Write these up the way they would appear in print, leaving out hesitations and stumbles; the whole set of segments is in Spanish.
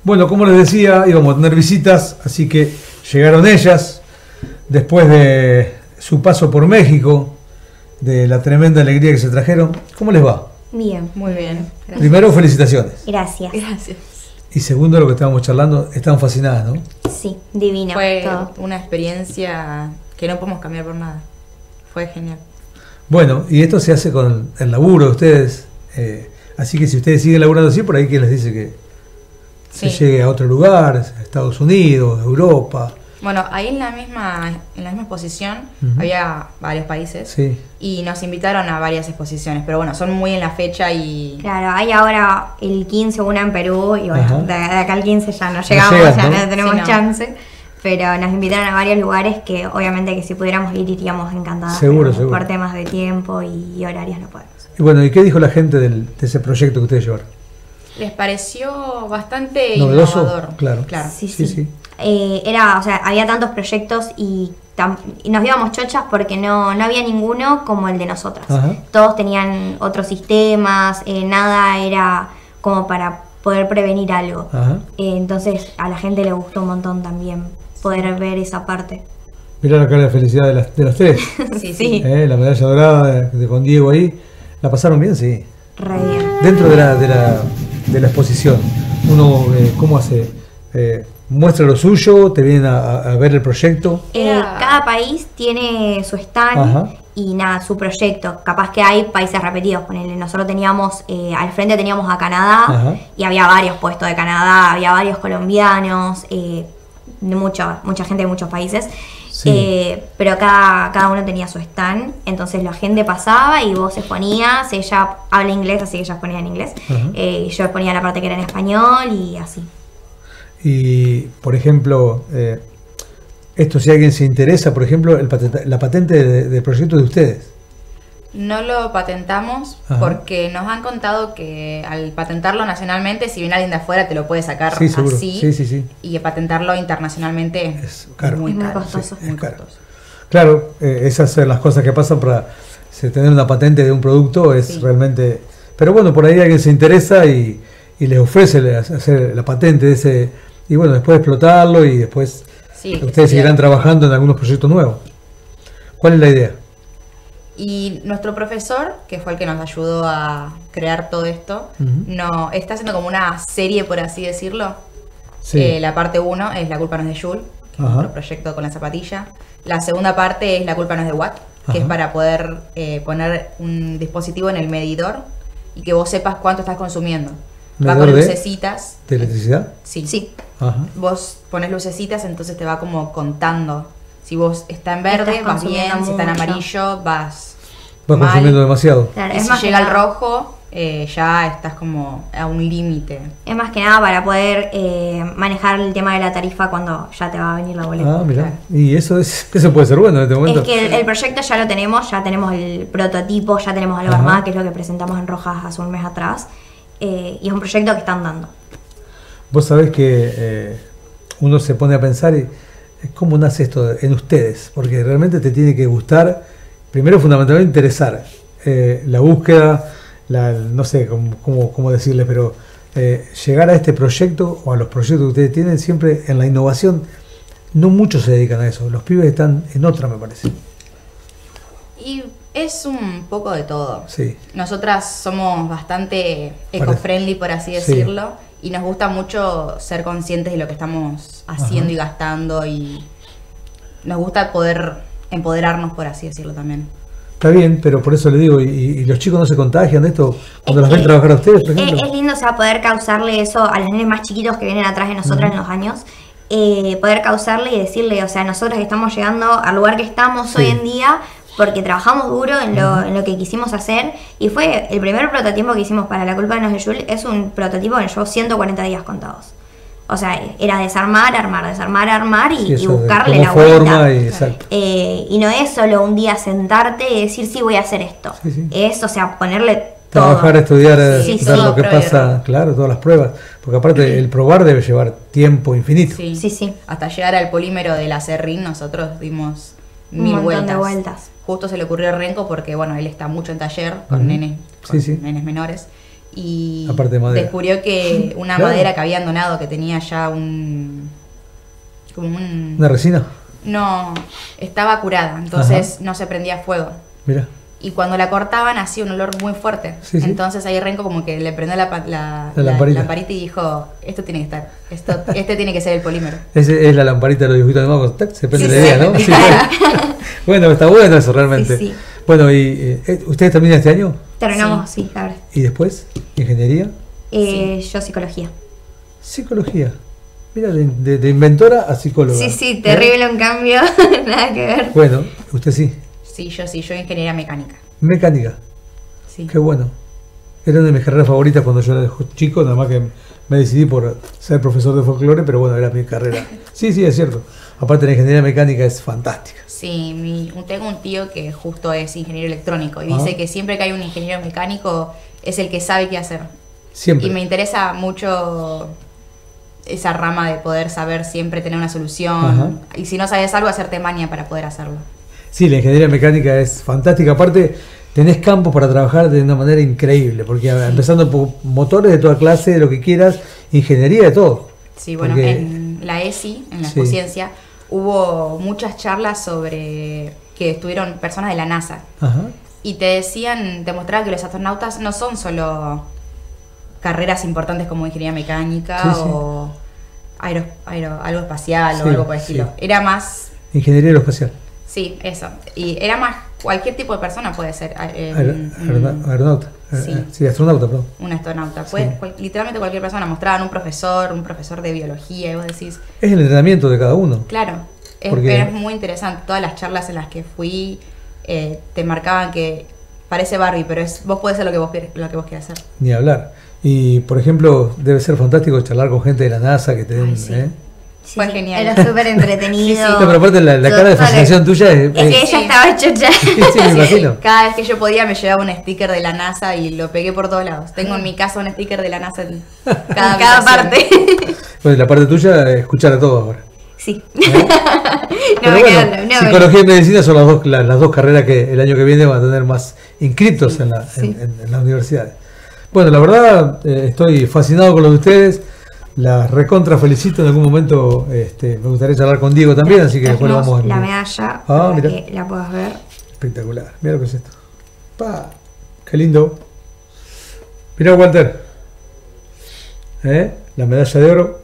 Bueno, como les decía, íbamos a tener visitas, así que llegaron ellas después de su paso por México, de la tremenda alegría que se trajeron. ¿Cómo les va? Bien. Muy bien. Gracias. Primero, felicitaciones. Gracias. Gracias. Y segundo, lo que estábamos charlando, estaban fascinadas, ¿no? Sí, divino. Fue todo. una experiencia que no podemos cambiar por nada. Fue genial. Bueno, y esto se hace con el laburo de ustedes. Así que si ustedes siguen laburando así, por ahí que les dice que se Sí. llegue a otro lugar, a Estados Unidos, Europa. Bueno, ahí en la misma exposición Ujú. había varios países Sí. y nos invitaron a varias exposiciones, pero bueno, son muy en la fecha y Claro, hay ahora el 15 una en Perú y Ajá. bueno, de acá al 15 ya no llegamos, llegan, ya ¿no? no tenemos Sí, no. chance. Pero nos invitaron a varios lugares que obviamente que si pudiéramos ir iríamos encantadas. Seguro, pero seguro. por temas de tiempo y horarios no podemos. Y bueno, ¿y qué dijo la gente de ese proyecto que ustedes llevaron? les pareció bastante ¿Novedoso? innovador. Claro. Sí. O sea, había tantos proyectos y nos íbamos chochas porque no había ninguno como el de nosotras. Ajá. Todos tenían otros sistemas, nada era como para poder prevenir algo. Ajá. Entonces a la gente le gustó un montón también poder ver esa parte. Mirá la cara de felicidad de las tres. Sí, Sí. La medalla dorada con Diego ahí. ¿La pasaron bien? Sí. Re bien. Dentro de la exposición, uno, ¿cómo hace? Muestra lo suyo, te vienen a ver el proyecto. Cada país tiene su stand. Ajá. Y nada, su proyecto. Capaz que hay países repetidos. Ponele, nosotros teníamos, al frente teníamos a Canadá. Ajá. Y había varios puestos de Canadá, había varios colombianos, mucha gente de muchos países. Sí. Pero cada uno tenía su stand. Entonces la gente pasaba y vos exponías. Ella habla inglés, así que ella exponía en inglés. Ajá. Y yo exponía la parte que era en español y así. Y, por ejemplo, esto si alguien se interesa, por ejemplo, la patente del proyecto de ustedes. No lo patentamos Ajá. porque nos han contado que al patentarlo nacionalmente, si viene alguien de afuera te lo puede sacar Sí, seguro. así. Sí. Y patentarlo internacionalmente Es caro. muy Es muy caro. costoso. Sí, Muy es caro. costoso. Claro, esas son las cosas que pasan para tener una patente de un producto, es Sí. realmente... Pero bueno, por ahí alguien se interesa y les ofrece hacer la patente de ese... Y bueno, después explotarlo y después Sí, ustedes sí. seguirán trabajando en algunos proyectos nuevos. ¿Cuál es la idea? Y nuestro profesor, que fue el que nos ayudó a crear todo esto, Ujú. está haciendo como una serie, por así decirlo. Sí. La parte 1 es La culpa no es de Jules, que es Ajá. nuestro proyecto con la zapatilla. La segunda parte es La culpa no es de Watt, que Ajá. es para poder poner un dispositivo en el medidor y que vos sepas cuánto estás consumiendo. Va ¿Medidor con de? lucecitas. ¿De electricidad? Sí. Sí. Ajá. Vos pones lucecitas, entonces te va como contando. Si vos está en verde, Estás vas bien. consumiendo Si está en mucho. amarillo, vas Va mal. consumiendo demasiado. Claro, Y es si más que llega al nada. rojo, ya estás como a un límite. Es más que nada para poder manejar el tema de la tarifa cuando ya te va a venir la boleta. Ah, mira. Claro. Y eso puede ser bueno en este momento. Es que el proyecto ya lo tenemos, ya tenemos el prototipo, ya tenemos algo Ajá. armado, que es lo que presentamos en Rojas hace un mes atrás. Y es un proyecto que están dando. Vos sabés que uno se pone a pensar y cómo nace esto en ustedes, porque realmente te tiene que gustar, primero fundamentalmente interesar, la búsqueda, no sé cómo decirle, pero llegar a este proyecto o a los proyectos que ustedes tienen siempre en la innovación, no muchos se dedican a eso, los pibes están en otra, me parece. Y es un poco de todo. Sí. Nosotras somos bastante eco-friendly, por así Sí. decirlo, y nos gusta mucho ser conscientes de lo que estamos haciendo Ajá. y gastando, y nos gusta poder empoderarnos, por así decirlo también. Está bien, pero por eso le digo, ¿y los chicos no se contagian de esto cuando Es los ven que trabajar a ustedes, por ejemplo? Es lindo, o sea, poder causarle eso a los nenes más chiquitos que vienen atrás de nosotras en los años. Poder causarle y decirle, o sea, nosotros estamos llegando al lugar que estamos Sí. hoy en día porque trabajamos duro en lo que quisimos hacer. Y fue el primer prototipo que hicimos para La culpa no es de Jules. Es un prototipo que nos llevó 140 días contados. O sea, era desarmar, armar y, Sí, y eso de buscarle cómo la forma vuelta. y exacto. Y no es solo un día sentarte y decir, sí, voy a hacer esto. Sí. Es, o sea, ponerle todo. Trabajar, estudiar, Sí, ver sí. lo que Prueba y pasa, error. claro, todas las pruebas. Porque aparte el probar debe llevar tiempo infinito. Sí. Hasta llegar al polímero del acerrín nosotros dimos Un 1000 montón de vueltas. vueltas. Justo se le ocurrió a Renko porque bueno, él está mucho en taller con Ujú. nenes, Sí, sí. nenes menores. y Aparte de madera. descubrió que una Claro. madera que habían donado, que tenía ya ¿Una resina? No, estaba curada, entonces no se prendía fuego. Mira. Y cuando la cortaban hacía un olor muy fuerte. Sí, sí. Entonces ahí Renko como que le prendió la lamparita y dijo, esto tiene que estar, este tiene que ser el polímero. Ese es la lamparita de los dibujitos animados, tac, se prende Sí, la idea, sí. ¿no? Sí, bueno, está bueno eso realmente. Sí, sí. Bueno, y ¿ustedes terminan este año? Terminamos, sí, ahora. ¿Y después? ¿Ingeniería? Yo psicología. Psicología. Mira, de inventora a psicóloga. Sí, sí, terrible un cambio, nada que ver. Bueno, usted sí. Sí, yo ingeniería mecánica. Mecánica. Sí. Qué bueno. Era una de mis carreras favoritas cuando yo era chico, nada más que me decidí por ser profesor de folclore, pero bueno, era mi carrera. Sí, sí, es cierto. Aparte la ingeniería mecánica es fantástica. Sí, tengo un tío que justo es ingeniero electrónico y Ah. dice que siempre que hay un ingeniero mecánico es el que sabe qué hacer. Siempre. Y me interesa mucho esa rama de poder saber siempre tener una solución. Ajá. Y si no sabes algo, hacerte maña para poder hacerlo. Sí, la ingeniería mecánica es fantástica. Aparte, tenés campos para trabajar de una manera increíble, porque empezando por motores de toda clase, de lo que quieras, ingeniería de todo. Sí, bueno, Porque- en la ESI, en la Sí. Escociencia, hubo muchas charlas sobre que estuvieron personas de la NASA. Ajá. Y te mostraban que los astronautas no son solo carreras importantes como ingeniería mecánica Sí, sí. o algo espacial Sí, o algo por el sí. estilo. Era más, Ingeniería aeroespacial. sí, eso. Y era más, cualquier tipo de persona puede ser Aeronauta. Sí. Sí, astronauta, perdón. un astronauta. Puede, literalmente cualquier persona. Mostraban un profesor de biología y vos decís, Es el entrenamiento de cada uno. claro, Porque- pero es muy interesante. Todas las charlas en las que fui te marcaban que parece Barbie, pero vos podés hacer lo que vos quieras hacer. Ni hablar. Y, por ejemplo, debe ser fantástico charlar con gente de la NASA que te den... Ay, sí. Sí, Fue sí, genial. Era súper entretenido. Sí, sí. No, pero aparte la cara de Total. fascinación tuya es... Es que ella Sí. estaba chocha. sí, me imagino. Cada vez que yo podía me llevaba un sticker de la NASA y lo pegué por todos lados. Tengo en mi casa un sticker de la NASA en cada, Cada habitación. parte. Bueno, la parte tuya es escuchar a todos ahora. Sí. ¿Eh? No Pero me bueno, quedo, no, psicología y medicina son las dos carreras que el año que viene van a tener más inscritos Sí, en sí. las universidades. Bueno, la verdad estoy fascinado con lo de ustedes. La recontra felicito. En algún momento me gustaría charlar con Diego también, así que después lo Trajimos vamos a... la medalla Ah, para mira. que la puedas ver. Espectacular. Mira lo que es esto. Pa, qué lindo. Mira, Walter. La medalla de oro.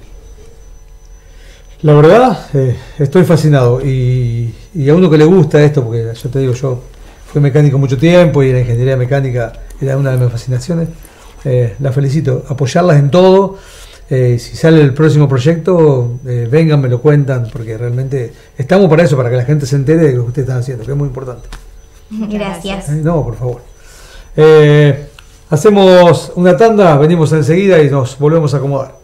La verdad, estoy fascinado. Y a uno que le gusta esto, porque yo te digo, yo fui mecánico mucho tiempo y la ingeniería mecánica era una de mis fascinaciones. La felicito. Apoyarlas en todo. Si sale el próximo proyecto, vengan, me lo cuentan, porque realmente estamos para eso, para que la gente se entere de lo que ustedes están haciendo, que es muy importante. Muchas Gracias. No, por favor. Hacemos una tanda, venimos enseguida y nos volvemos a acomodar.